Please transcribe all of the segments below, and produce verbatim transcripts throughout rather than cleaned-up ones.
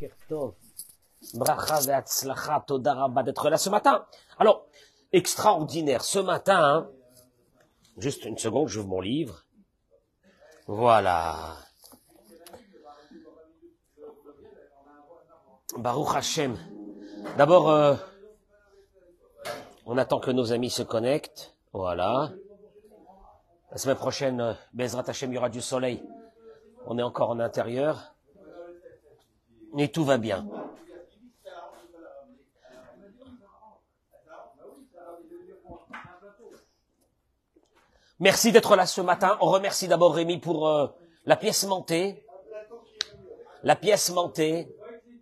Boker Tov. Bracha ve'atzlacha, toda rabba d'être là ce matin. Alors, extraordinaire, ce matin, hein, juste une seconde, j'ouvre mon livre. Voilà. Baruch Hashem. D'abord, euh, on attend que nos amis se connectent. Voilà. La semaine prochaine, euh, Bezrat Hashem, il y aura du soleil. On est encore en intérieur. Et tout va bien. Merci d'être là ce matin. On remercie d'abord Rémi pour euh, la pièce mentée. La pièce mentée.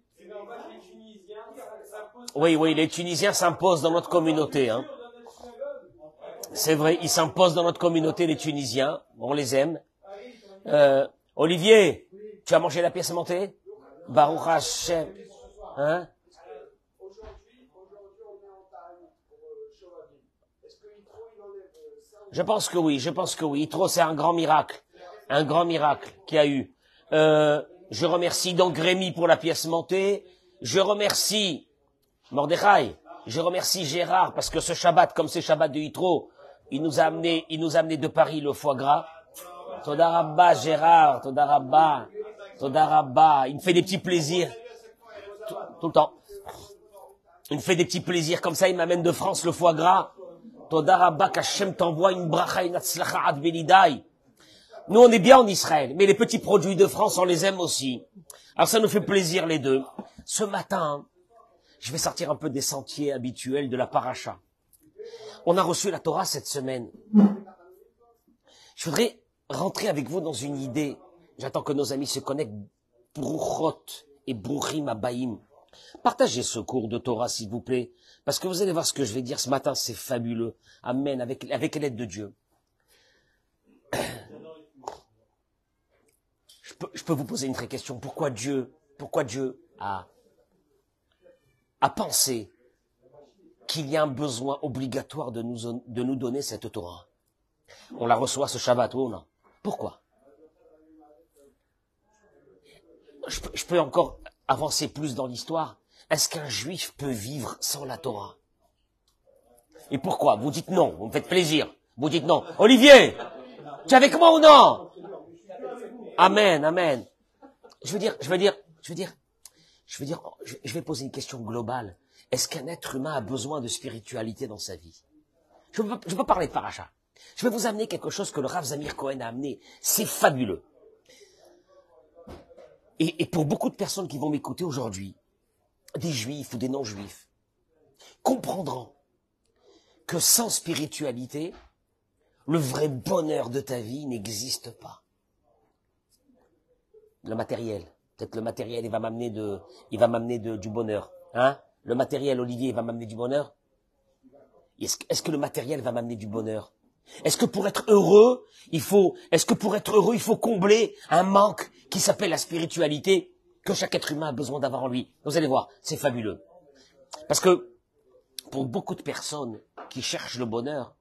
Oui, oui, les Tunisiens s'imposent dans notre communauté. Hein. C'est vrai, ils s'imposent dans notre communauté, les Tunisiens. On les aime. Euh, Olivier, tu as mangé la pièce montée? Baruch Hashem. Hein? Je pense que oui, je pense que oui. Yitro, c'est un grand miracle. Un grand miracle qu'il y a eu. Euh, je remercie donc Rémi pour la pièce montée. Je remercie Mordechai. Je remercie Gérard parce que ce Shabbat, comme c'est Shabbat de Yitro, il nous a amené, il nous a amené de Paris le foie gras. Toda Rabba, Gérard, Toda Rabba, Toda Rabba. Il me fait des petits plaisirs. Tout, tout le temps. Il me fait des petits plaisirs comme ça, il m'amène de France le foie gras. Toda Rabba, qu'Hachem t'envoie une bracha, une atzlacha ad belidaï. Nous, on est bien en Israël, mais les petits produits de France, on les aime aussi. Alors ça nous fait plaisir les deux. Ce matin, je vais sortir un peu des sentiers habituels de la paracha. On a reçu la Torah cette semaine. Je voudrais rentrer avec vous dans une idée. J'attends que nos amis se connectent. Bruchot et Bruchim Abaïm. Partagez ce cours de Torah, s'il vous plaît. Parce que vous allez voir ce que je vais dire ce matin, c'est fabuleux. Amen, avec, avec l'aide de Dieu. Je peux, je peux vous poser une vraie question. Pourquoi Dieu, pourquoi Dieu a, a pensé qu'il y a un besoin obligatoire de nous, de nous donner cette Torah? On la reçoit ce Shabbat, oui ou non? Pourquoi? Je peux, je peux encore avancer plus dans l'histoire. Est-ce qu'un juif peut vivre sans la Torah? Et pourquoi? Vous dites non, vous me faites plaisir. Vous dites non. Olivier, tu es avec moi ou non? Amen, amen. Je veux dire, je veux dire, je veux dire, je veux dire, je vais poser une question globale. Est-ce qu'un être humain a besoin de spiritualité dans sa vie? Je veux, je veux parler de paracha. Je vais vous amener quelque chose que le Rav Zamir Cohen a amené. C'est fabuleux. Et, et pour beaucoup de personnes qui vont m'écouter aujourd'hui, des juifs ou des non-juifs, comprendront que sans spiritualité, le vrai bonheur de ta vie n'existe pas. Le matériel. Peut-être le matériel, il va m'amener de, il va m'amener de, du bonheur. Hein? Le matériel, Olivier, il va m'amener du bonheur. Est-ce, est-ce que le matériel va m'amener du bonheur? Est-ce que pour être heureux, il faut, est-ce que pour être heureux, il faut combler un manque qui s'appelle la spiritualité que chaque être humain a besoin d'avoir en lui? Vous allez voir, c'est fabuleux. Parce que, pour beaucoup de personnes qui cherchent le bonheur,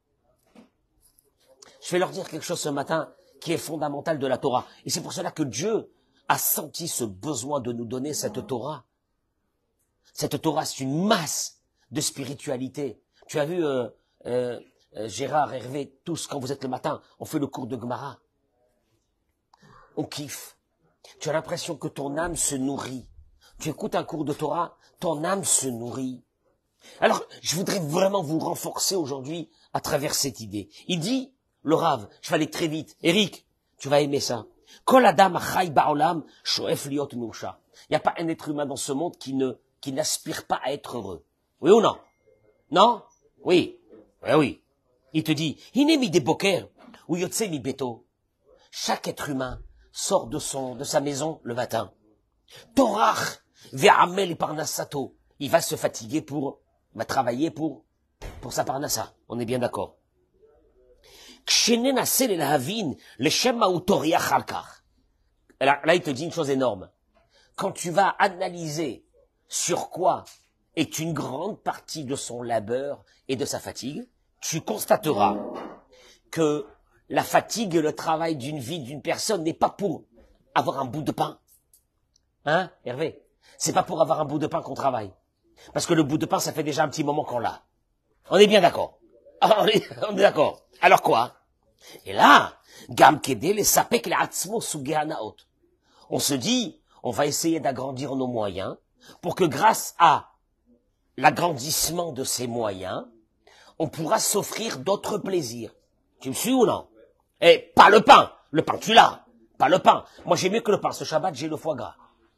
je vais leur dire quelque chose ce matin qui est fondamental de la Torah. Et c'est pour cela que Dieu a senti ce besoin de nous donner cette Torah. Cette Torah, c'est une masse de spiritualité. Tu as vu, euh, euh, Gérard, Hervé, tous, quand vous êtes le matin, on fait le cours de Gemara. On kiffe. Tu as l'impression que ton âme se nourrit. Tu écoutes un cours de Torah, ton âme se nourrit. Alors, je voudrais vraiment vous renforcer aujourd'hui à travers cette idée. Il dit, le Rav, je vais aller très vite. Eric, tu vas aimer ça. Kol adam chai ba'olam shoef liot meusha. Il n'y a pas un être humain dans ce monde qui ne, qui n'aspire pas à être heureux. Oui ou non? Non? Oui. Oui, oui. Il te dit, Hinemi de boker, ou yotse mi beto. Chaque être humain sort de son, de sa maison le matin. Torach ve'amel parnassato. Il va se fatiguer pour, il va travailler pour, pour sa parnassa. On est bien d'accord. Kshenenase le lahavin, le shema ou toriach alkar. Là, là, il te dit une chose énorme. Quand tu vas analyser sur quoi est une grande partie de son labeur et de sa fatigue, tu constateras que la fatigue et le travail d'une vie d'une personne n'est pas pour avoir un bout de pain. Hein, Hervé? c'est pas pour avoir un bout de pain qu'on travaille. Parce que le bout de pain, ça fait déjà un petit moment qu'on l'a. On est bien d'accord. On est, on est d'accord. Alors quoi? Et là, Gam Kedé, les sapek, les atzmo, sugehanaot. On se dit, on va essayer d'agrandir nos moyens pour que grâce à l'agrandissement de ces moyens, on pourra s'offrir d'autres plaisirs. Tu me suis ou non? Et pas le pain. Le pain, tu l'as. Pas le pain. Moi, j'ai mieux que le pain. Ce Shabbat, j'ai le foie gras.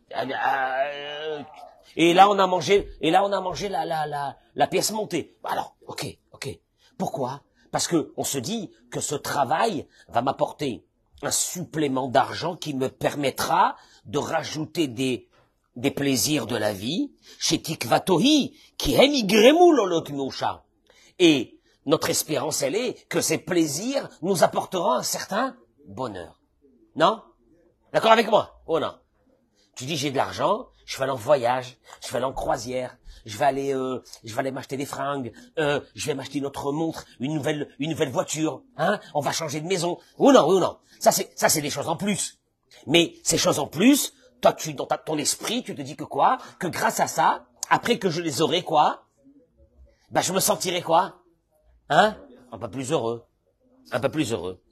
Et là, on a mangé, et là, on a mangé la, la, la, la pièce montée. Alors, ok, ok. Pourquoi? Parce que on se dit que ce travail va m'apporter un supplément d'argent qui me permettra de rajouter des, des plaisirs de la vie chez Tikvatohi, qui aime Igremou loloknusha. Et notre espérance, elle est que ces plaisirs nous apporteront un certain bonheur. Non? D'accord avec moi? Oh non. Tu dis, j'ai de l'argent, je vais aller en voyage, je vais aller en croisière, je vais aller, euh, je vais aller m'acheter des fringues, euh, je vais m'acheter une autre montre, une nouvelle, une nouvelle voiture, hein, on va changer de maison. Ou non, ou non. Ça, c'est, ça, c'est des choses en plus. Mais ces choses en plus, toi, tu, dans ta, ton esprit, tu te dis que quoi? Que grâce à ça, après que je les aurai, quoi? Ben, je me sentirai quoi? Hein? Un peu plus heureux. Un peu plus heureux.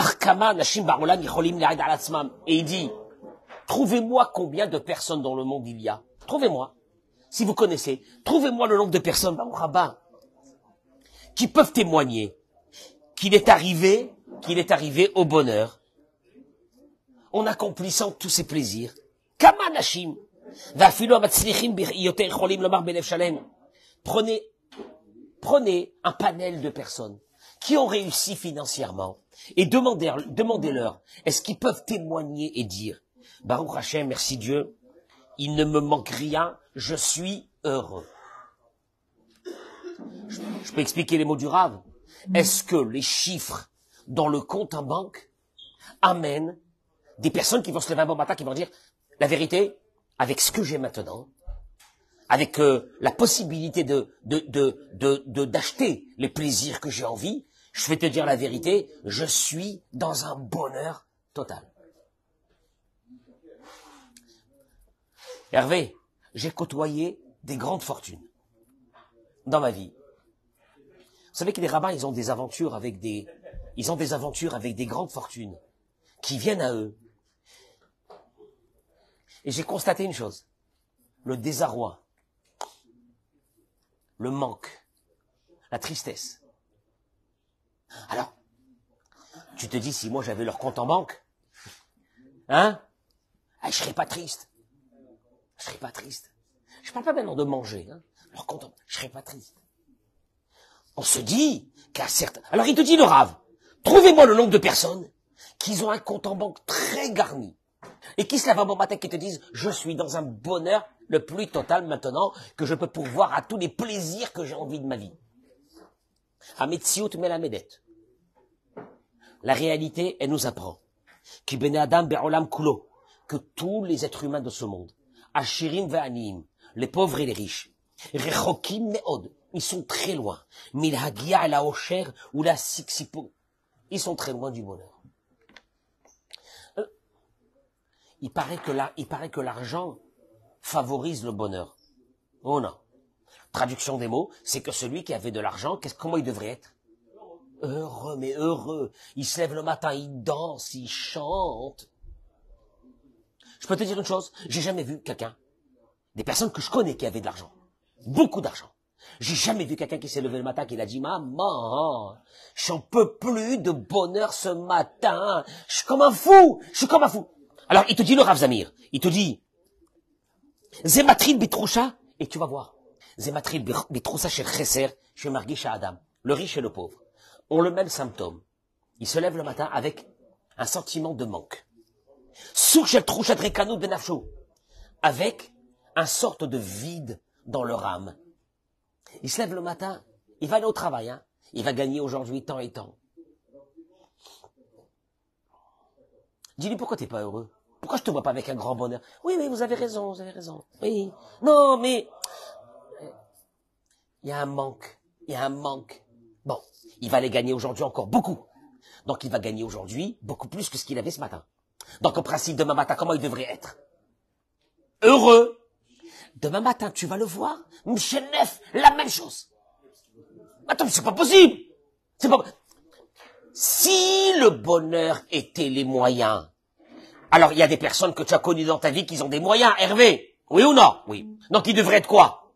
Et il dit, trouvez-moi combien de personnes dans le monde il y a. Trouvez-moi. Si vous connaissez, trouvez-moi le nombre de personnes, Rabat, qui peuvent témoigner qu'il est arrivé, qu'il est arrivé au bonheur, en accomplissant tous ses plaisirs. Kamanashim. Prenez, prenez un panel de personnes qui ont réussi financièrement et demandez, demandez-leur, est-ce qu'ils peuvent témoigner et dire, Baruch Hashem, merci Dieu, il ne me manque rien, je suis heureux. Je, je peux expliquer les mots du Rav. Est-ce que les chiffres dans le compte en banque amènent des personnes qui vont se lever un bon matin, qui vont dire, la vérité, avec ce que j'ai maintenant, avec euh, la possibilité de, de, de, de, de, d'acheter les plaisirs que j'ai envie, je vais te dire la vérité, je suis dans un bonheur total. Hervé, j'ai côtoyé des grandes fortunes dans ma vie. Vous savez que les rabbins, ils ont des aventures avec des, ils ont des aventures avec des grandes fortunes qui viennent à eux. Et j'ai constaté une chose, le désarroi, le manque, la tristesse. Alors, tu te dis, si moi j'avais leur compte en banque, hein, ah, je serais pas triste. Je serais pas triste. Je parle pas maintenant de manger, hein, leur compte en banque, je serais pas triste. On se dit qu'à certains... Alors il te dit le Rav, trouvez-moi le nombre de personnes qui ont un compte en banque très garni et qui se lèvent un bon matin et qui te disent, je suis dans un bonheur le plus total maintenant que je peux pourvoir à tous les plaisirs que j'ai envie de ma vie. Ametsiout melamedet. La réalité, elle nous apprend Ki bene adam be'olam kulo, que tous les êtres humains de ce monde, Ashirim ve'aniim, les pauvres et les riches, Rechokim me'od, ils sont très loin. Milhagia la osher ou la sixipo, ils sont très loin du bonheur. Il paraît que là, il paraît que l'argent favorise le bonheur. Oh non. Traduction des mots, c'est que celui qui avait de l'argent, qu'est-ce, comment il devrait être? Heureux, mais heureux. Il se lève le matin, il danse, il chante. Je peux te dire une chose, j'ai jamais vu quelqu'un, des personnes que je connais qui avaient de l'argent, beaucoup d'argent. J'ai jamais vu quelqu'un qui s'est levé le matin qui a dit, maman, j'en peux plus de bonheur ce matin. Je suis comme un fou, je suis comme un fou. Alors, il te dit le Rav Zamir, il te dit, Zematril Bitroucha, et tu vas voir. Zematril Bitroucha chez Chesser, chez Margi chez Adam. Le riche et le pauvre ont le même symptôme. Ils se lèvent le matin avec un sentiment de manque. Souk shel Trouchat Rekano Benafsho, avec un sorte de vide dans leur âme. Il se lève le matin, il va aller au travail, hein. Il va gagner aujourd'hui tant et tant. Dis-lui, pourquoi t'es pas heureux? Pourquoi je te vois pas avec un grand bonheur? Oui, mais vous avez raison, vous avez raison. Oui. Non, mais il y a un manque. Il y a un manque. Bon, il va aller gagner aujourd'hui encore beaucoup. Donc il va gagner aujourd'hui beaucoup plus que ce qu'il avait ce matin. Donc en principe, demain matin, comment il devrait être? Heureux. Demain matin, tu vas le voir. Michel Neff, la même chose. Attends, c'est pas possible. C'est pas. Si le bonheur était les moyens, alors il y a des personnes que tu as connues dans ta vie qui ont des moyens, Hervé. Oui ou non? Oui. Donc ils devraient être quoi?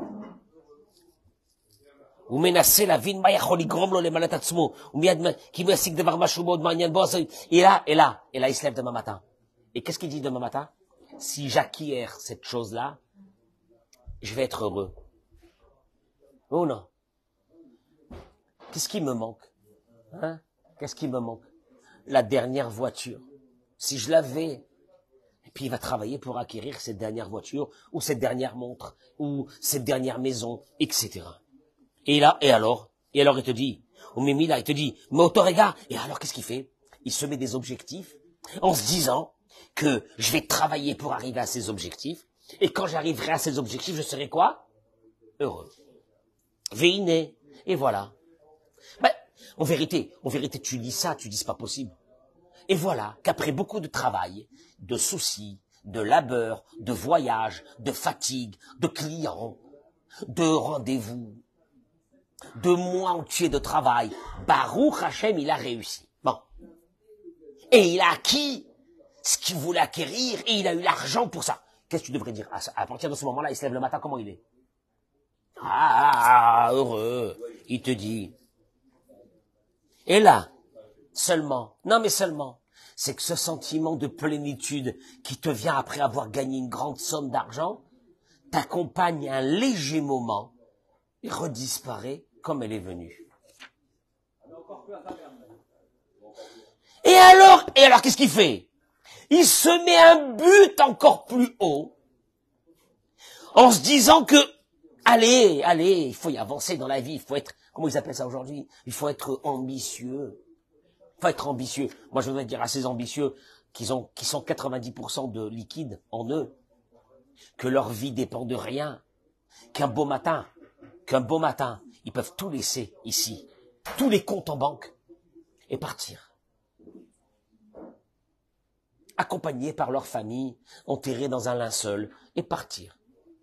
Ou menacer la vie de Maya Choligrom, les malatatsmo, ou miadma, qui me signe de Varmachubo, de Manian Boss, et là, et là, et là, il se lève demain matin. Et qu'est-ce qu'il dit demain matin? Si j'acquiers cette chose-là, je vais être heureux. Oh non. Qu'est-ce qui me manque? Hein? Qu'est-ce qui me manque? La dernière voiture. Si je l'avais, et puis il va travailler pour acquérir cette dernière voiture, ou cette dernière montre, ou cette dernière maison, et cetera. Et là, et alors? Et alors il te dit, ou Mimi là, il te dit, mais autorega, et alors qu'est-ce qu'il fait? Il se met des objectifs, en se disant que je vais travailler pour arriver à ces objectifs, et quand j'arriverai à ces objectifs, je serai quoi? Heureux. Véiné. Et voilà. Ben, en vérité, en vérité, tu lis ça, tu dis c'est pas possible. Et voilà qu'après beaucoup de travail, de soucis, de labeur, de voyages, de fatigue, de clients, de rendez-vous, de mois entiers de travail, Baruch Hashem, il a réussi. Bon. Et il a acquis ce qu'il voulait acquérir et il a eu l'argent pour ça. Qu'est-ce que tu devrais dire? À partir de ce moment-là, il se lève le matin, comment il est? Ah, heureux. Il te dit. Et là, seulement, non mais seulement, c'est que ce sentiment de plénitude qui te vient après avoir gagné une grande somme d'argent, t'accompagne un léger moment et redisparaît comme elle est venue. Et alors, et alors qu'est-ce qu'il fait? Il se met un but encore plus haut, en se disant que, allez, allez, il faut y avancer dans la vie, il faut être, comment ils appellent ça aujourd'hui? Il faut être ambitieux. Il faut être ambitieux. Moi, je voudrais dire à ces ambitieux qu'ils ont, qui sont quatre-vingt-dix pour cent de liquide en eux, que leur vie dépend de rien, qu'un beau matin, qu'un beau matin, ils peuvent tout laisser ici, tous les comptes en banque, et partir. Accompagnés par leur famille, enterrés dans un linceul, et partir.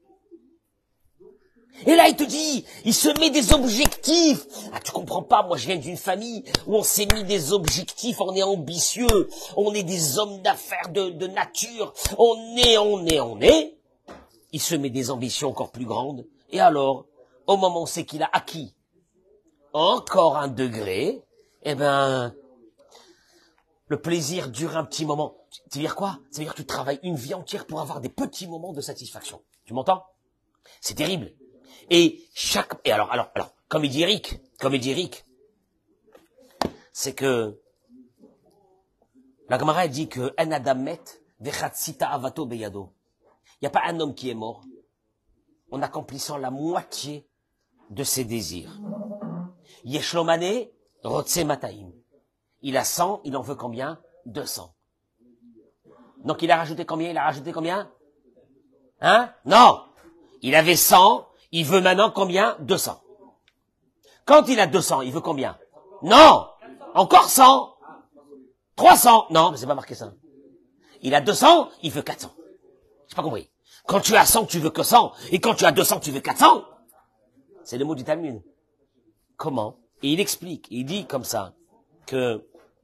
Et là, il te dit, il se met des objectifs. Ah, tu comprends pas, moi je viens d'une famille où on s'est mis des objectifs, on est ambitieux, on est des hommes d'affaires de, de nature, on est, on est, on est. Il se met des ambitions encore plus grandes. Et alors, au moment où c'est qu'il a acquis encore un degré, eh ben, le plaisir dure un petit moment. Ça veut dire quoi? Ça veut dire que tu travailles une vie entière pour avoir des petits moments de satisfaction. Tu m'entends? C'est terrible. Et chaque, et alors, alors, alors, comme il dit Eric, comme il dit Eric, c'est que, la Gemara dit que, un adam met, vechatsita avato beyado. Il n'y a pas un homme qui est mort en accomplissant la moitié de ses désirs. Yeshlomane, rotse mataim. Il a cent, il en veut combien? deux cents. Donc il a rajouté combien? Il a rajouté combien? Hein? Non! Il avait cent, il veut maintenant combien? deux cents. Quand il a deux cents, il veut combien? Non! Encore cent! trois cents! Non, mais c'est pas marqué ça. Il a deux cents, il veut quatre cents. J'ai pas compris. Quand tu as cent, tu veux que cent, et quand tu as deux cents, tu veux quatre cents. C'est le mot du Talmud. Comment? Et il explique, il dit comme ça, que,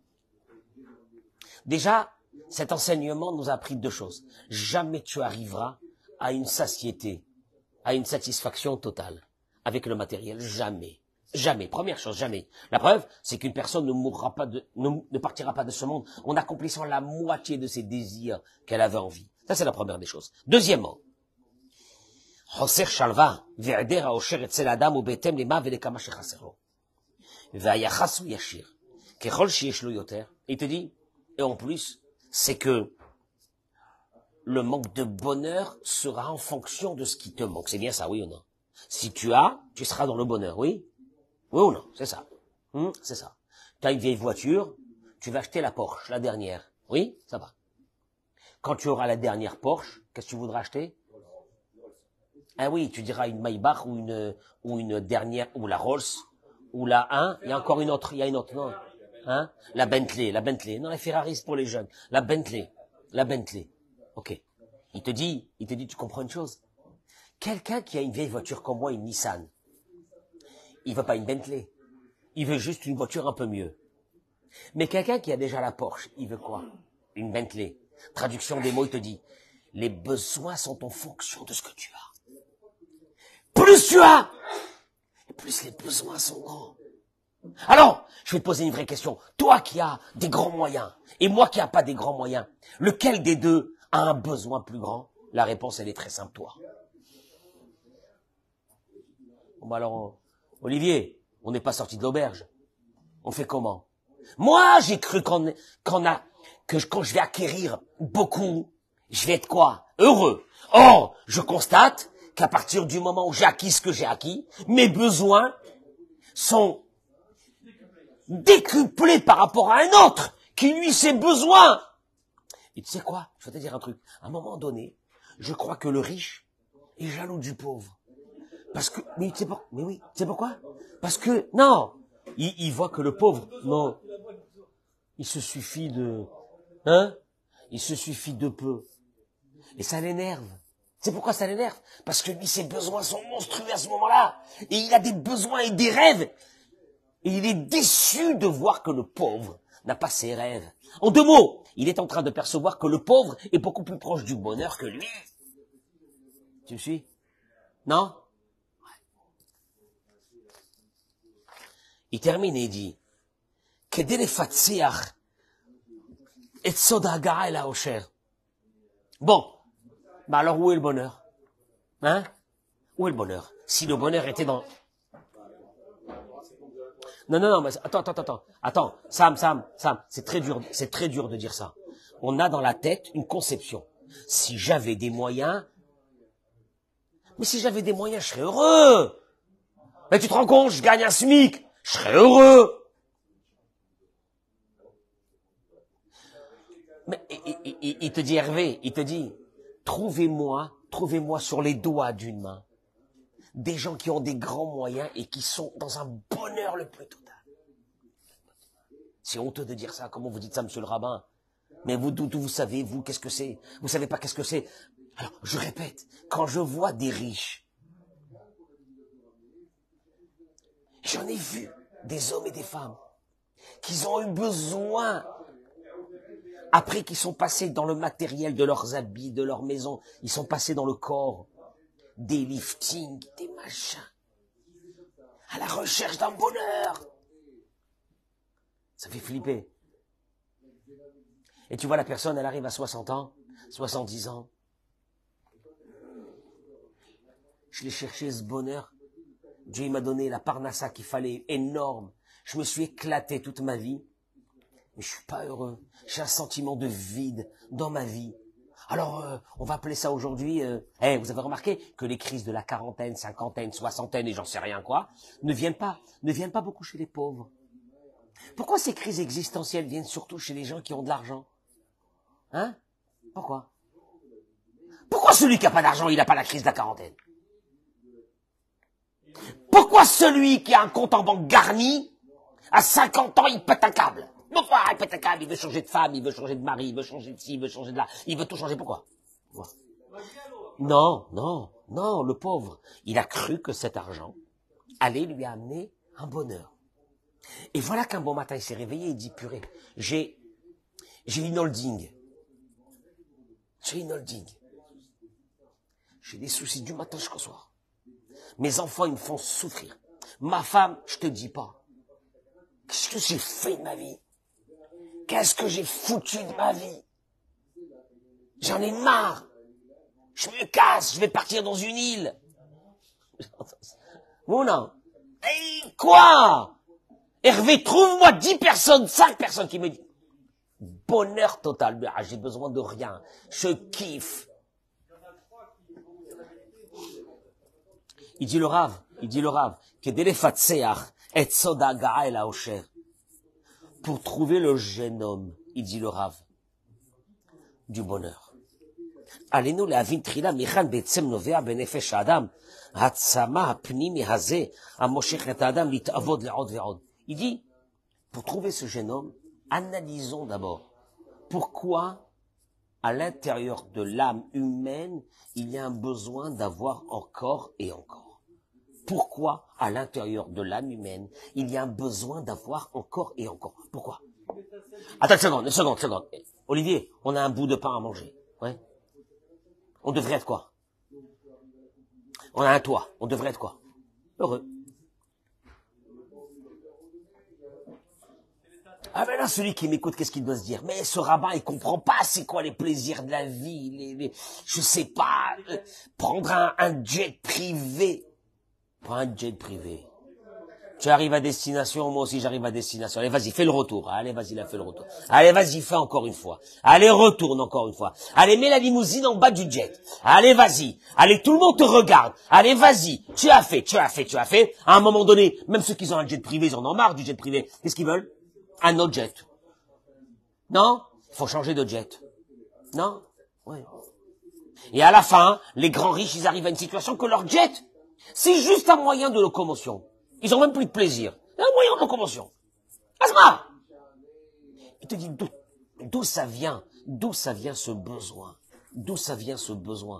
déjà, cet enseignement nous a appris deux choses. Jamais tu arriveras à une satiété, à une satisfaction totale avec le matériel. Jamais. Jamais. Première chose, jamais. La preuve, c'est qu'une personne ne mourra pas de, ne, ne partira pas de ce monde en accomplissant la moitié de ses désirs qu'elle avait envie. Ça, c'est la première des choses. Deuxièmement, Hoser Shalva, Ve'eder Haosher Etzel Adam Ubetem Lema Velekama Shechasero. Ve'ayachasu Yashir. Kechol Sheyesh Lo Yoter. Il te dit, et en plus, c'est que le manque de bonheur sera en fonction de ce qui te manque. C'est bien ça, oui ou non? Si tu as, tu seras dans le bonheur, oui? Oui ou non? C'est ça. Hum, c'est ça. Tu as une vieille voiture, tu vas acheter la Porsche, la dernière. Oui? Ça va. Quand tu auras la dernière Porsche, qu'est-ce que tu voudras acheter? Ah oui, tu diras une Maybach ou une, ou une dernière, ou la Rolls, ou la un, il y a encore une autre, il y a une autre, non? Hein? La Bentley, la Bentley. Non, la Ferrari, c'est pour les jeunes. La Bentley. La Bentley. Ok. Il te dit, il te dit, tu comprends une chose? Quelqu'un qui a une vieille voiture comme moi, une Nissan, il veut pas une Bentley. Il veut juste une voiture un peu mieux. Mais quelqu'un qui a déjà la Porsche, il veut quoi? Une Bentley. Traduction des mots, il te dit, les besoins sont en fonction de ce que tu as. Plus tu as, plus les besoins sont grands. Alors, je vais te poser une vraie question. Toi qui as des grands moyens, et moi qui n'ai pas des grands moyens, lequel des deux a un besoin plus grand? La réponse, elle est très simple, toi. Bon, bah alors, Olivier, on n'est pas sorti de l'auberge. On fait comment? Moi, j'ai cru qu'on qu'on a, que quand je vais acquérir beaucoup, je vais être quoi? Heureux. Or, je constate qu'à partir du moment où j'ai acquis ce que j'ai acquis, mes besoins sont décuplés par rapport à un autre qui, lui, ses besoins. Et tu sais quoi? Je vais te dire un truc. À un moment donné, je crois que le riche est jaloux du pauvre. Parce que, mais tu sais pas, mais oui, tu sais pourquoi? Parce que, non, il, il voit que le pauvre, non, il se suffit de, hein? Il se suffit de peu. Et ça l'énerve. C'est pourquoi ça l'énerve? Parce que lui, ses besoins sont monstrueux à ce moment-là. Et il a des besoins et des rêves. Et il est déçu de voir que le pauvre n'a pas ses rêves. En deux mots, il est en train de percevoir que le pauvre est beaucoup plus proche du bonheur que lui. Tu me suis? Non? Il termine et dit, Kedé le fatseach et sod hagara el haosher. Bon, bah alors où est le bonheur? Hein? Où est le bonheur? Si le bonheur était dans... Non, non, non, mais attends, attends, attends, attends, Sam, Sam, Sam, c'est très dur, c'est très dur de dire ça. On a dans la tête une conception. Si j'avais des moyens, mais si j'avais des moyens, je serais heureux. Mais tu te rends compte, je gagne un SMIC, je serais heureux. Mais il, il, il, il te dit, Hervé, il te dit, trouvez-moi, trouvez-moi sur les doigts d'une main des gens qui ont des grands moyens et qui sont dans un bonheur le plus total. C'est honteux de dire ça. Comment vous dites ça, monsieur le rabbin? Mais vous, d'où vous savez, vous, qu'est-ce que c'est? Vous savez pas qu'est-ce que c'est? Alors, je répète, quand je vois des riches, j'en ai vu des hommes et des femmes qui ont eu besoin, après qu'ils sont passés dans le matériel de leurs habits, de leur maison, ils sont passés dans le corps, des liftings, des machins, à la recherche d'un bonheur. Ça fait flipper. Et tu vois, la personne, elle arrive à soixante ans, soixante-dix ans. Je l'ai cherché ce bonheur. Dieu m'a donné la parnassa qu'il fallait, énorme. Je me suis éclaté toute ma vie. Mais je suis pas heureux. J'ai un sentiment de vide dans ma vie. Alors, euh, on va appeler ça aujourd'hui... Euh, hey, vous avez remarqué que les crises de la quarantaine, cinquantaine, soixantaine et j'en sais rien quoi, ne viennent pas, ne viennent pas beaucoup chez les pauvres. Pourquoi ces crises existentielles viennent surtout chez les gens qui ont de l'argent? Hein? Pourquoi? Pourquoi celui qui n'a pas d'argent, il n'a pas la crise de la quarantaine? Pourquoi celui qui a un compte en banque garni, à cinquante ans, il pète un câble? Pourquoi il pète un câble? Il veut changer de femme, il veut changer de mari, il veut changer de ci, il veut changer de là, il veut tout changer. Pourquoi? Pourquoi? Non, non, non, le pauvre, il a cru que cet argent allait lui amener un bonheur. Et voilà qu'un bon matin, il s'est réveillé et il dit, purée, j'ai, j'ai une holding. J'ai une holding. J'ai des soucis du matin jusqu'au soir. Mes enfants, ils me font souffrir. Ma femme, je te dis pas. Qu'est-ce que j'ai fait de ma vie? Qu'est-ce que j'ai foutu de ma vie? J'en ai marre. Je me casse, je vais partir dans une île. Ou non? Et quoi? Hervé, trouve-moi dix personnes, cinq personnes qui me disent bonheur total. Ah, j'ai besoin de rien. Je kiffe. Il dit le Rav, il dit le Rav, que et sodaga el haosher. Pour trouver le génome, il dit le Rav, du bonheur. Allez-nous la vintrila michan betzem novea benefesh adam, hatzama apnimi hazeh, amoshech et adam litavod le'od ve'od. Il dit, pour trouver ce génome, analysons d'abord pourquoi à l'intérieur de l'âme humaine, il y a un besoin d'avoir encore et encore. Pourquoi, à l'intérieur de l'âme humaine, il y a un besoin d'avoir encore et encore? Pourquoi? Attends une seconde, une seconde, une seconde. Olivier, on a un bout de pain à manger. Ouais. On devrait être quoi? On a un toit. On devrait être quoi? Heureux. Ah ben là, celui qui m'écoute, qu'est-ce qu'il doit se dire? Mais ce rabbin, il comprend pas c'est quoi les plaisirs de la vie, les, les, je sais pas, euh, prendre un, un jet privé. Prends un jet privé. Tu arrives à destination, moi aussi j'arrive à destination. Allez, vas-y, fais le retour. Allez, vas-y, là, fais le retour. Allez, vas-y, fais encore une fois. Allez, retourne encore une fois. Allez, mets la limousine en bas du jet. Allez, vas-y. Allez, tout le monde te regarde. Allez, vas-y. Tu as fait, tu as fait, tu as fait. À un moment donné, même ceux qui ont un jet privé, ils en ont marre du jet privé. Qu'est-ce qu'ils veulent? Un autre jet. Non? Il faut changer de jet. Non? Oui. Et à la fin, les grands riches, ils arrivent à une situation que leur jet, c'est juste un moyen de locomotion. Ils ont même plus de plaisir. C'est un moyen de locomotion. Asma! Il te dit d'où, d'où ça vient? D'où ça vient ce besoin? D'où ça vient ce besoin?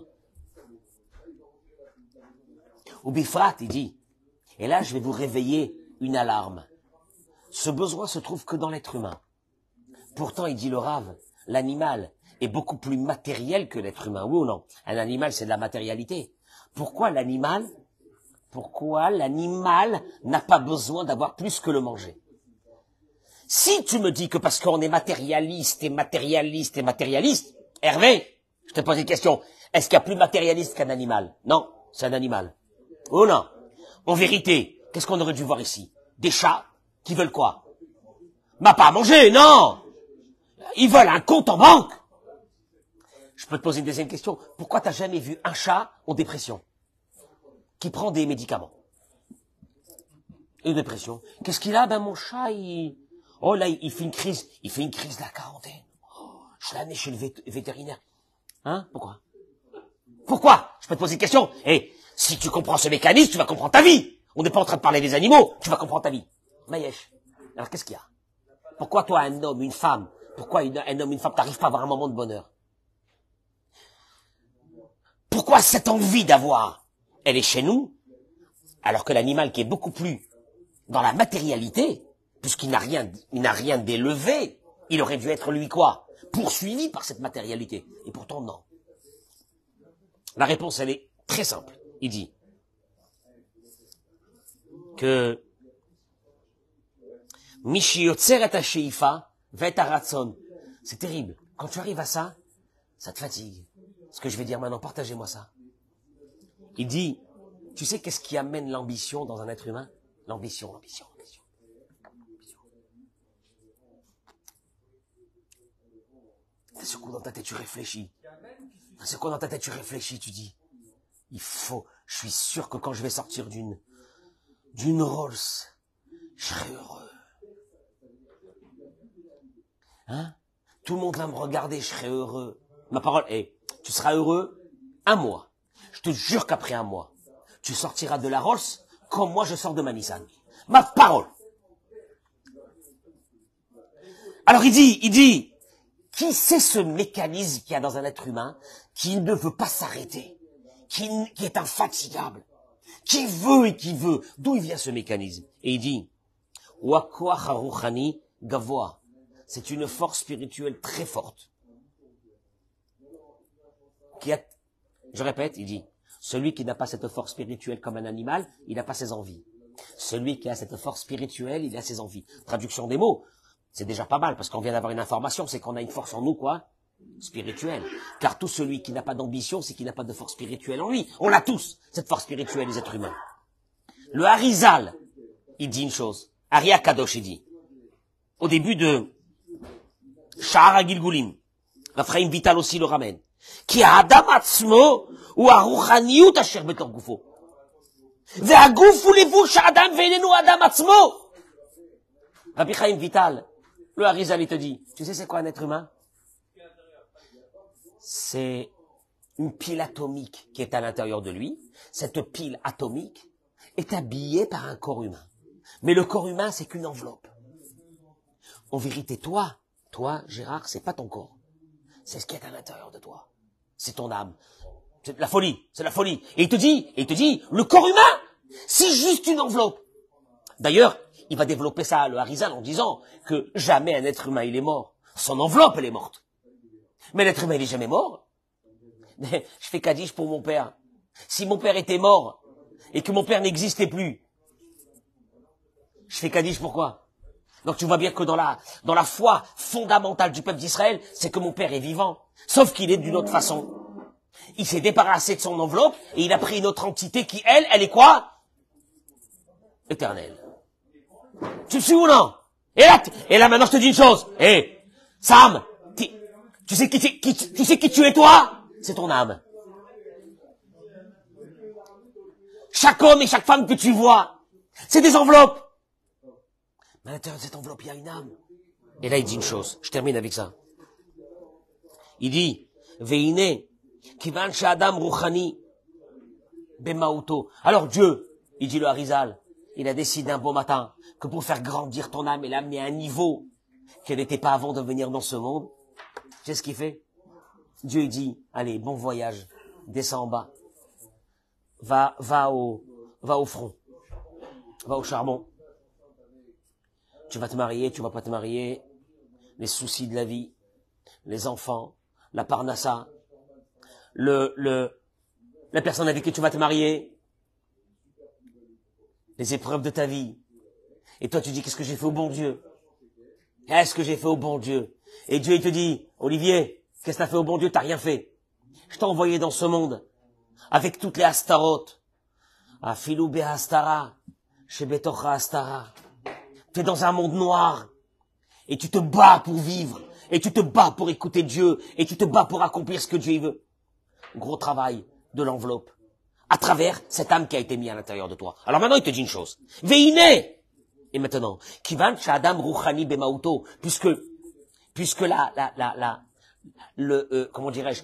Au Bifrat, il dit, et là je vais vous réveiller une alarme. Ce besoin se trouve que dans l'être humain. Pourtant, il dit le Rav, l'animal est beaucoup plus matériel que l'être humain, oui ou non? Un animal, c'est de la matérialité. Pourquoi l'animal, pourquoi l'animal n'a pas besoin d'avoir plus que le manger? Si tu me dis que parce qu'on est matérialiste et matérialiste et matérialiste, Hervé, je te pose une question, est-ce qu'il y a plus matérialiste qu'un animal? Non, c'est un animal. Oh non. En vérité, qu'est-ce qu'on aurait dû voir ici? Des chats qui veulent quoi? Bah pas à manger, non. Ils veulent un compte en banque. Je peux te poser une deuxième question. Pourquoi t'as jamais vu un chat en dépression qui prend des médicaments? Une dépression. Qu'est-ce qu'il a? Ben mon chat, il... Oh là, il fait une crise. Il fait une crise de la quarantaine. Oh, je l'ai amené chez le vét- vétérinaire. Hein? Pourquoi? Pourquoi? Je peux te poser une question. Et si tu comprends ce mécanisme, tu vas comprendre ta vie. On n'est pas en train de parler des animaux. Tu vas comprendre ta vie. Maïesh. Alors qu'est-ce qu'il y a? Pourquoi toi, un homme, une femme, pourquoi une, un homme, une femme, t'arrives pas à avoir un moment de bonheur? Pourquoi cette envie d'avoir, elle est chez nous, alors que l'animal qui est beaucoup plus dans la matérialité, puisqu'il n'a rien, il n'a rien d'élevé, il aurait dû être lui quoi? Poursuivi par cette matérialité. Et pourtant non. La réponse, elle est très simple. Il dit que c'est terrible. Quand tu arrives à ça, ça te fatigue. Ce que je vais dire maintenant, partagez-moi ça. Il dit, tu sais qu'est-ce qui amène l'ambition dans un être humain? L'ambition, l'ambition, l'ambition. D'un seul coup dans ta tête, tu réfléchis. D'un seul coup dans ta tête, tu réfléchis, tu dis, il faut, je suis sûr que quand je vais sortir d'une, d'une Rolls, je serai heureux. Hein? Tout le monde va me regarder, je serai heureux. Ma parole est, tu seras heureux un mois. Je te jure qu'après un mois, tu sortiras de la Rolls comme moi je sors de ma Nissan. Ma parole. Alors il dit, il dit, qui c'est ce mécanisme qu'il y a dans un être humain qui ne veut pas s'arrêter, qui, qui est infatigable, qui veut et qui veut? D'où il vient ce mécanisme? Et il dit, Wakoach haruchani gavoa. C'est une force spirituelle très forte. Qui a, je répète, il dit, celui qui n'a pas cette force spirituelle comme un animal, il n'a pas ses envies. Celui qui a cette force spirituelle, il a ses envies. Traduction des mots, c'est déjà pas mal, parce qu'on vient d'avoir une information, c'est qu'on a une force en nous, quoi? Spirituelle. Car tout celui qui n'a pas d'ambition, c'est qu'il n'a pas de force spirituelle en lui. On l'a tous, cette force spirituelle, les êtres humains. Le Harizal, il dit une chose. Aria Kadosh, il dit, au début de Sha'ar Gilgulim, Raphaïm Vital aussi le ramène. Qui a Adam Atzmo ou a Rouchaniyut asher betor gufo. Ve'aguf ulevu sh'adam ve'enenu Adam Atzmo. Rabbi Chaim Vital, le Harizal, il te dit, tu sais c'est quoi un être humain? C'est une pile atomique qui est à l'intérieur de lui. Cette pile atomique est habillée par un corps humain. Mais le corps humain, c'est qu'une enveloppe. En vérité, toi, toi, Gérard, c'est pas ton corps. c'est ce qui est à l'intérieur de toi. C'est ton âme. C'est de la folie, c'est de la folie. Et il te dit, et il te dit, le corps humain, c'est juste une enveloppe. D'ailleurs, il va développer ça, le Harizal, en disant que jamais un être humain, il est mort. Son enveloppe, elle est morte. Mais l'être humain, il est jamais mort. Mais je fais Kaddish pour mon père. Si mon père était mort, et que mon père n'existait plus, je fais Kaddish pourquoi? Donc tu vois bien que dans la, dans la foi fondamentale du peuple d'Israël, c'est que mon père est vivant. Sauf qu'il est d'une autre façon. Il s'est débarrassé de son enveloppe, et il a pris une autre entité qui, elle, elle est quoi? Éternelle. Tu me suis ou non? Et là, et là maintenant je te dis une chose. Hé, hey, Sam, tu, tu sais qui, qui, qui, tu sais qui tu es toi? C'est ton âme. Chaque homme et chaque femme que tu vois, c'est des enveloppes. Mais à l'intérieur de cette enveloppe, il y a une âme. Et là, il dit une chose. Je termine avec ça. Il dit, Veine, kivan sha'adam ruchani bemauto. Alors Dieu, il dit le Harizal, il a décidé un beau matin que pour faire grandir ton âme et l'amener à un niveau qu'elle n'était pas avant de venir dans ce monde, tu sais ce qu'il fait? Dieu il dit, allez, bon voyage, descends en bas, va, va au, va au front, va au charbon. Tu vas te marier, tu vas pas te marier, les soucis de la vie, les enfants, la parnassa, le, le, la personne avec qui tu vas te marier, les épreuves de ta vie. Et toi, tu dis, qu'est-ce que j'ai fait au bon Dieu? Qu'est-ce que j'ai fait au bon Dieu? Et Dieu, il te dit, Olivier, qu'est-ce que t'as fait au bon Dieu? T'as rien fait. Je t'ai envoyé dans ce monde, avec toutes les astarot. Afilou be astara, shebetocha astara. Tu es dans un monde noir, et tu te bats pour vivre, et tu te bats pour écouter Dieu, et tu te bats pour accomplir ce que Dieu veut. Gros travail de l'enveloppe, à travers cette âme qui a été mise à l'intérieur de toi. Alors maintenant, il te dit une chose. Veine! Et maintenant, kivan sha'adam ruchani bemauto, puisque, puisque la, la, la, la, le, euh, comment dirais-je,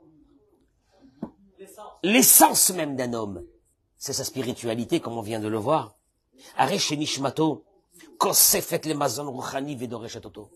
l'essence même d'un homme, c'est sa spiritualité, comme on vient de le voir. Aresh nishmato, kosefet le mazon ruchani vedoreshatoto.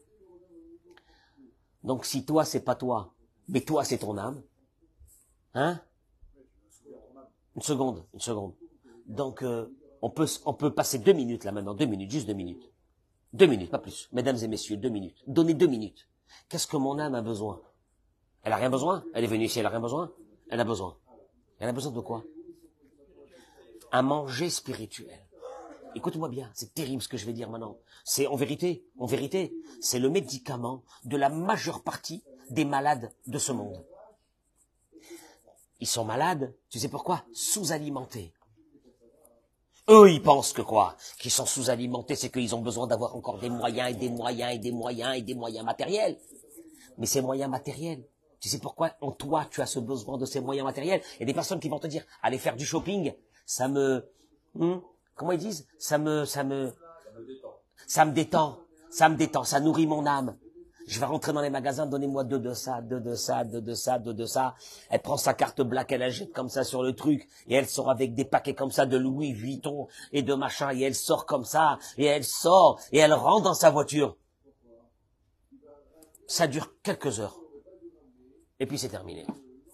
Donc si toi c'est pas toi, mais toi c'est ton âme, hein? Une seconde, une seconde. Donc euh, on peut on peut passer deux minutes là maintenant, deux minutes, juste deux minutes, deux minutes, pas plus. Mesdames et messieurs, deux minutes. Donnez deux minutes. Qu'est-ce que mon âme a besoin? Elle a rien besoin? Elle est venue ici, elle a rien besoin? Elle a besoin. Elle a besoin de quoi? Un manger spirituel. Écoute-moi bien, c'est terrible ce que je vais dire maintenant. C'est en vérité, en vérité, c'est le médicament de la majeure partie des malades de ce monde. Ils sont malades, tu sais pourquoi? Sous-alimentés. Eux, ils pensent que quoi? Qu'ils sont sous-alimentés, c'est qu'ils ont besoin d'avoir encore des moyens et des moyens et des moyens et des moyens matériels. Mais ces moyens matériels, tu sais pourquoi en toi tu as ce besoin de ces moyens matériels? Il y a des personnes qui vont te dire, allez faire du shopping, ça me... Hmm, comment ils disent? Ça me... ça me... ça me détend, ça me détend, ça nourrit mon âme. Je vais rentrer dans les magasins, donnez-moi deux de ça, deux de ça, deux de ça, deux de ça. Elle prend sa carte black, elle la jette comme ça sur le truc, et elle sort avec des paquets comme ça de Louis Vuitton et de machin, et elle sort comme ça, et elle sort, et elle rentre dans sa voiture. Ça dure quelques heures. Et puis c'est terminé.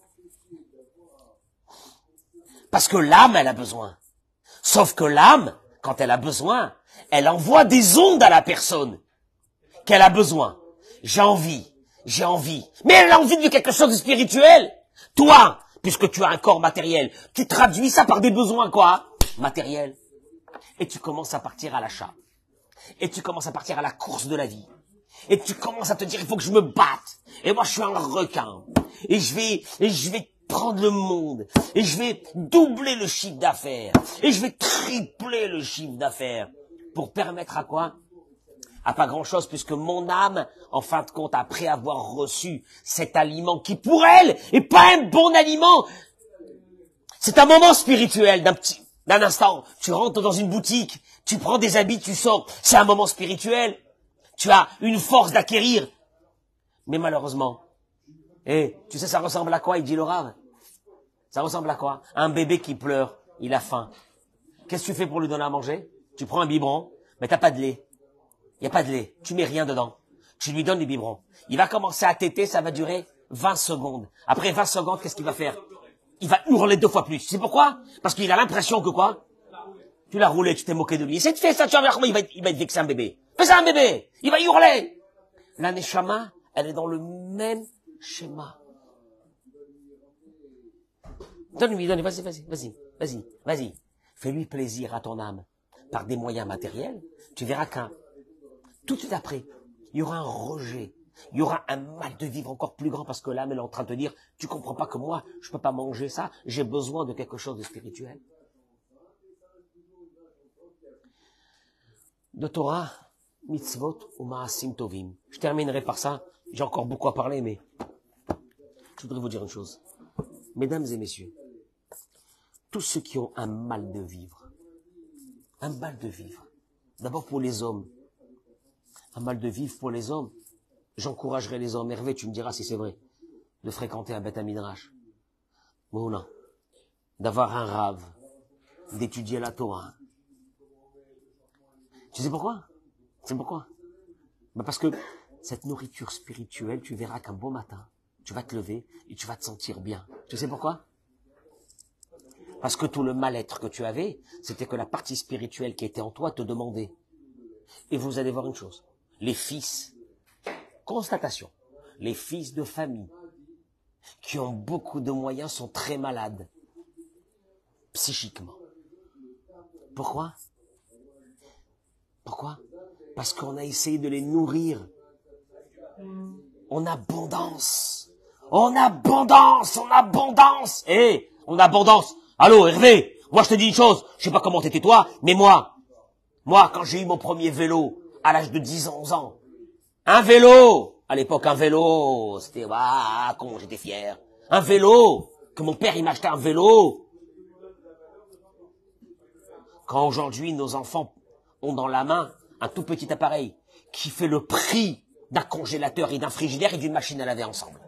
Parce que l'âme, elle a besoin. Sauf que l'âme, quand elle a besoin, elle envoie des ondes à la personne qu'elle a besoin. J'ai envie, j'ai envie. Mais elle a envie de quelque chose de spirituel. Toi, puisque tu as un corps matériel, tu traduis ça par des besoins quoi? Matériels. Et tu commences à partir à l'achat. Et tu commences à partir à la course de la vie. Et tu commences à te dire, il faut que je me batte. Et moi, je suis un requin. Et je vais, et je vais prendre le monde. Et je vais doubler le chiffre d'affaires. Et je vais tripler le chiffre d'affaires. Pour permettre à quoi? À pas grand chose, puisque mon âme, en fin de compte, après avoir reçu cet aliment qui, pour elle, est pas un bon aliment. C'est un moment spirituel d'un petit, d'un instant. Tu rentres dans une boutique, tu prends des habits, tu sors. C'est un moment spirituel. Tu as une force d'acquérir. Mais malheureusement, eh, tu sais, ça ressemble à quoi, il dit le Rav? Ça ressemble à quoi? Un bébé qui pleure, il a faim. Qu'est-ce que tu fais pour lui donner à manger? Tu prends un biberon, mais t'as pas de lait. Il n'y a pas de lait. Tu mets rien dedans. Tu lui donnes des biberons. Il va commencer à téter, ça va durer vingt secondes. Après vingt secondes, qu'est-ce qu'il va faire? Il va hurler deux fois plus. C'est pourquoi? Parce qu'il a l'impression que quoi? Tu l'as roulé, tu t'es moqué de lui. Essaye de faire ça, tu vas voir comment il va être, il va être vexé un bébé. Fais ça un bébé! Il va hurler! La neshama, elle est dans le même schéma. Donne-lui, donne-lui, vas-y, vas-y, vas-y, vas-y, vas-y. Fais-lui plaisir à ton âme par des moyens matériels. Tu verras qu'un, tout de suite après, il y aura un rejet. Il y aura un mal de vivre encore plus grand parce que l'âme, elle est en train de te dire, tu comprends pas que moi, je peux pas manger ça, j'ai besoin de quelque chose de spirituel. De Torah, mitzvot ou ma'asim tovim. Je terminerai par ça. J'ai encore beaucoup à parler, mais je voudrais vous dire une chose. Mesdames et messieurs, tous ceux qui ont un mal de vivre, un mal de vivre, d'abord pour les hommes, un mal de vivre pour les hommes, j'encouragerai les hommes, Hervé, tu me diras si c'est vrai, de fréquenter un Beth Midrash, Mouna, d'avoir un rave, d'étudier la Torah. Tu sais pourquoi? Tu sais pourquoi? Ben parce que cette nourriture spirituelle, tu verras qu'un beau matin, tu vas te lever et tu vas te sentir bien. Tu sais pourquoi? Parce que tout le mal-être que tu avais, c'était que la partie spirituelle qui était en toi te demandait. Et vous allez voir une chose. Les fils, constatation, les fils de famille qui ont beaucoup de moyens sont très malades, psychiquement. Pourquoi? Pourquoi? Parce qu'on a essayé de les nourrir en abondance. En abondance, en abondance. Eh, hey, en abondance. Allô, Hervé, moi je te dis une chose, je sais pas comment t'étais toi, mais moi, moi, quand j'ai eu mon premier vélo, à l'âge de dix ans, onze ans, un vélo, à l'époque un vélo, c'était, ah, comment j'étais fier. Un vélo, que mon père il m'a acheté un vélo. Quand aujourd'hui nos enfants ont dans la main un tout petit appareil qui fait le prix d'un congélateur et d'un frigidaire et d'une machine à laver ensemble.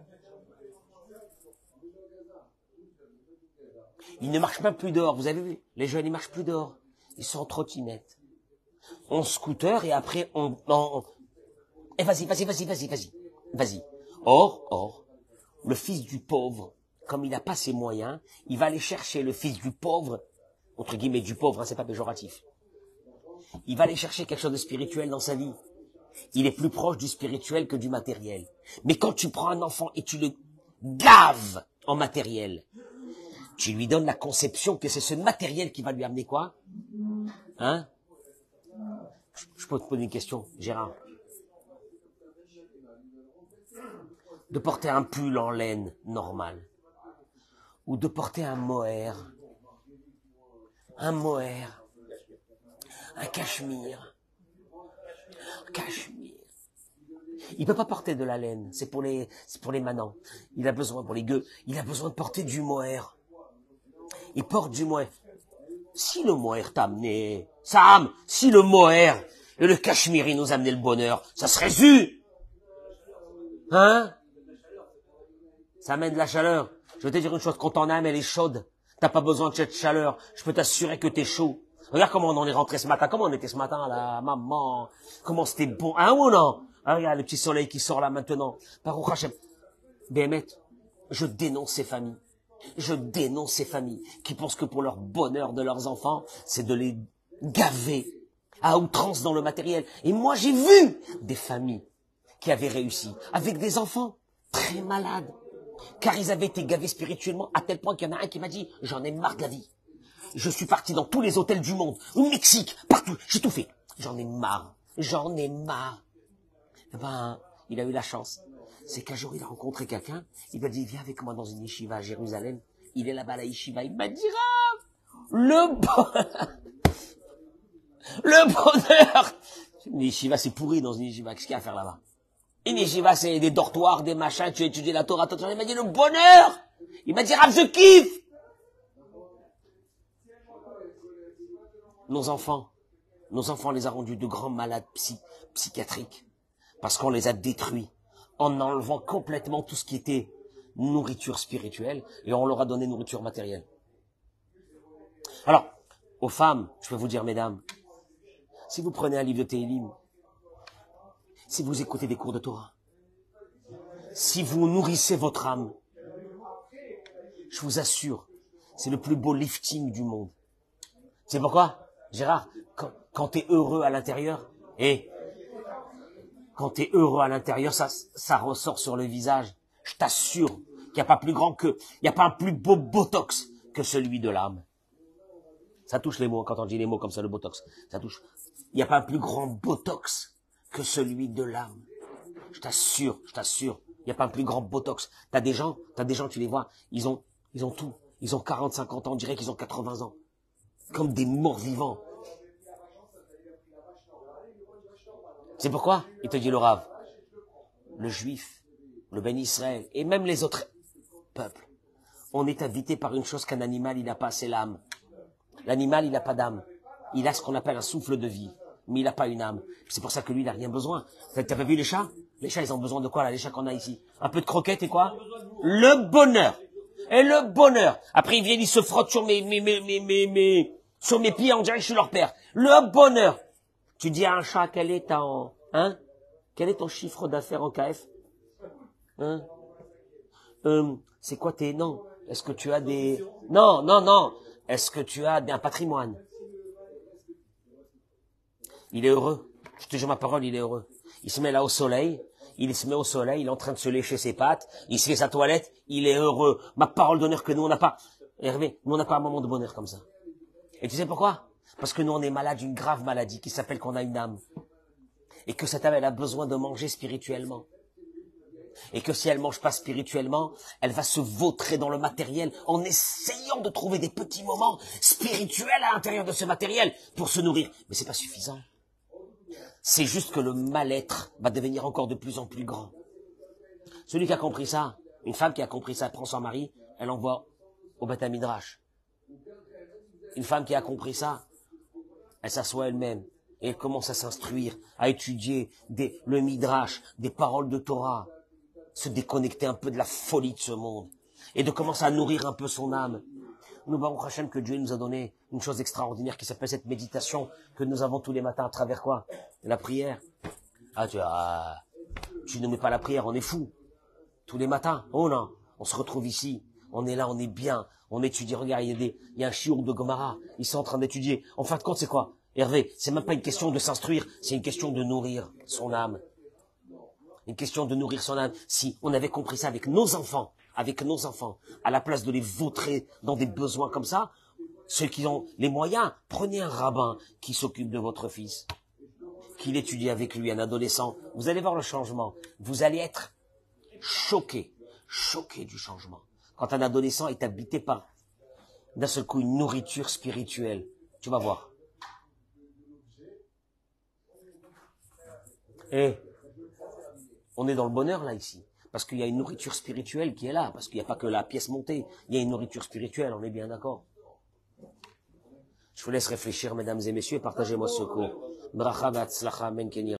Ils ne marchent même plus dehors, vous avez vu? Les jeunes, ils marchent plus dehors. Ils sont en trottinette. En scooter et après on... on... Et vas-y, vas-y, vas-y, vas-y, vas-y. Vas-y. Or, or, le fils du pauvre, comme il n'a pas ses moyens, il va aller chercher le fils du pauvre, entre guillemets du pauvre, hein, c'est pas péjoratif. Il va aller chercher quelque chose de spirituel dans sa vie. Il est plus proche du spirituel que du matériel. Mais quand tu prends un enfant et tu le gaves en matériel, tu lui donnes la conception que c'est ce matériel qui va lui amener quoi? Hein? Je peux te poser une question, Gérard. De porter un pull en laine normal. Ou de porter un mohair. Un mohair. Un cachemire. Un cachemire. Il peut pas porter de la laine. C'est pour les, c'est pour les manants. Il a besoin, pour les gueux, il a besoin de porter du mohair. Il porte du mohair. Si le mohair t'a amené, Sam, si le mohair et le cachemire il nous amenaient le bonheur, ça serait su. Hein? Ça amène de la chaleur. Je vais te dire une chose, quand ton âme elle est chaude, t'as pas besoin de cette chaleur. Je peux t'assurer que t'es chaud. Regarde comment on en est rentré ce matin. Comment on était ce matin là, maman? Comment c'était bon, hein ou non? Ah, regarde le petit soleil qui sort là maintenant. Baruch Hashem. Béhémet, je dénonce ces familles. Je dénonce ces familles qui pensent que pour leur bonheur de leurs enfants, c'est de les gaver à outrance dans le matériel. Et moi, j'ai vu des familles qui avaient réussi avec des enfants très malades, car ils avaient été gavés spirituellement à tel point qu'il y en a un qui m'a dit « J'en ai marre de la vie. Je suis parti dans tous les hôtels du monde, au Mexique, partout, j'ai tout fait. J'en ai marre, j'en ai marre. » Eh ben, il a eu la chance. C'est qu'un jour, il a rencontré quelqu'un, il m'a dit, viens avec moi dans une yeshiva à Jérusalem. Il est là-bas à la yeshiva, il m'a dit, Rav, le bonheur, le bonheur. Une yeshiva, c'est pourri dans une yeshiva, qu'est-ce qu'il y a à faire là-bas? Une yeshiva, c'est des dortoirs, des machins, tu étudies la Torah, il m'a dit, le bonheur. Il m'a dit, Rav, je kiffe. Nos enfants, nos enfants, on les a rendus de grands malades psy, psychiatriques, parce qu'on les a détruits. En enlevant complètement tout ce qui était nourriture spirituelle, et on leur a donné nourriture matérielle. Alors, aux femmes, je peux vous dire, mesdames, si vous prenez un livre de Tehillim, si vous écoutez des cours de Torah, si vous nourrissez votre âme, je vous assure, c'est le plus beau lifting du monde. C'est pourquoi, Gérard, quand, quand tu es heureux à l'intérieur, et quand tu es heureux à l'intérieur, ça, ça ressort sur le visage. Je t'assure qu'il n'y a pas plus grand que, il n'y a pas un plus beau botox que celui de l'âme. Ça touche les mots, quand on dit les mots comme ça, le botox. Ça touche. Il n'y a pas un plus grand botox que celui de l'âme. Je t'assure, je t'assure. Il n'y a pas un plus grand botox. T'as des gens, t'as des gens, tu les vois, ils ont, ils ont tout. Ils ont quarante, cinquante ans, on dirait qu'ils ont quatre-vingts ans. Comme des morts vivants. C'est pourquoi, il te dit le Rav, le juif, le Ben Israël, et même les autres peuples, on est habité par une chose qu'un animal, il n'a pas, c'est l'âme. L'animal, il n'a pas d'âme. Il a ce qu'on appelle un souffle de vie, mais il n'a pas une âme. C'est pour ça que lui, il n'a rien besoin. T'as pas vu les chats? Les chats, ils ont besoin de quoi, là, les chats qu'on a ici? Un peu de croquettes et quoi? Le bonheur. Et le bonheur. Après, ils viennent, ils se frottent sur mes, mes, mes, mes, mes, mes, sur mes pieds, on dirait que je suis leur père. Le bonheur. Tu dis à un chat, quel est ton, hein? Quel est ton chiffre d'affaires en K F? Hein? Euh, c'est quoi tes, non? Est-ce que tu as des, non, non, non. Est-ce que tu as un patrimoine? Il est heureux. Je te jure ma parole, il est heureux. Il se met là au soleil. Il se met au soleil, il est en train de se lécher ses pattes. Il se fait sa toilette. Il est heureux. Ma parole d'honneur que nous, on n'a pas, Hervé, nous, on n'a pas un moment de bonheur comme ça. Et tu sais pourquoi? Parce que nous, on est malade d'une grave maladie qui s'appelle qu'on a une âme. Et que cette âme, elle a besoin de manger spirituellement. Et que si elle mange pas spirituellement, elle va se vautrer dans le matériel en essayant de trouver des petits moments spirituels à l'intérieur de ce matériel pour se nourrir. Mais c'est pas suffisant. C'est juste que le mal-être va devenir encore de plus en plus grand. Celui qui a compris ça, une femme qui a compris ça, elle prend son mari, elle l'envoie au Beth Midrash. Une femme qui a compris ça, elle s'assoit elle-même et elle commence à s'instruire, à étudier des, le Midrash, des paroles de Torah, se déconnecter un peu de la folie de ce monde et de commencer à nourrir un peu son âme. Nous, Baruch Hashem, que Dieu nous a donné une chose extraordinaire qui s'appelle cette méditation que nous avons tous les matins à travers quoi? La prière. Ah, tu, ah, tu ne mets pas la prière, on est fou. Tous les matins, oh non, on se retrouve ici, on est là, on est bien, on étudie. Regarde, il y a, des, il y a un chiour de Gomara, ils sont en train d'étudier. En fin de compte, c'est quoi? Hervé, c'est même pas une question de s'instruire, c'est une question de nourrir son âme. Une question de nourrir son âme. Si on avait compris ça avec nos enfants, avec nos enfants, à la place de les vautrer dans des besoins comme ça, ceux qui ont les moyens, prenez un rabbin qui s'occupe de votre fils, qu'il étudie avec lui, un adolescent. Vous allez voir le changement. Vous allez être choqué, choqué du changement. Quand un adolescent est habité par, d'un seul coup, une nourriture spirituelle, tu vas voir. Et on est dans le bonheur là ici, parce qu'il y a une nourriture spirituelle qui est là, parce qu'il n'y a pas que la pièce montée, il y a une nourriture spirituelle, on est bien d'accord. Je vous laisse réfléchir, mesdames et messieurs, et partagez-moi ce cours. Bracha v'atzlacha, amen.